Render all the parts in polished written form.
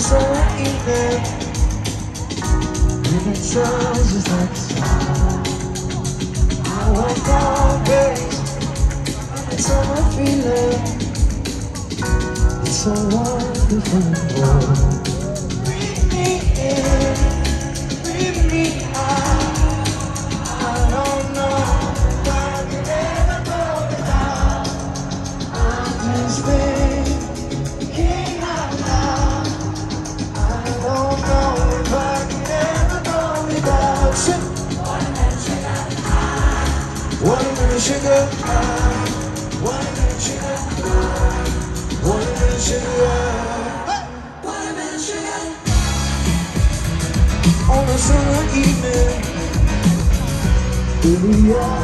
summer evening, and it sounds just like song. I walk on days, and it's summer feeling. It's so wonderful. Breathe me in, breathe me out. I don't know if I can ever go without. I'm just thinking out loud. I don't know if I can ever go without you. Watermelon sugar high, watermelon sugar high, watermelon sugar high, watermelon sugar on a summer evening. Baby,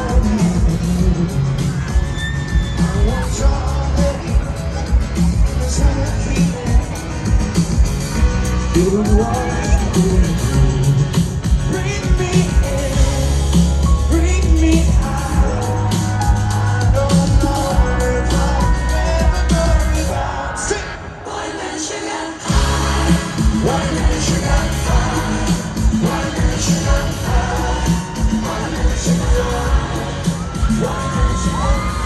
I want your baby on a summer evening. You don't want to bring me in, bring me out. I don't know if I can ever go without. Sing! Watermelon sugar high, watermelon sugar high, watermelon sugar high, watermelon sugar high, watermelon sugar high.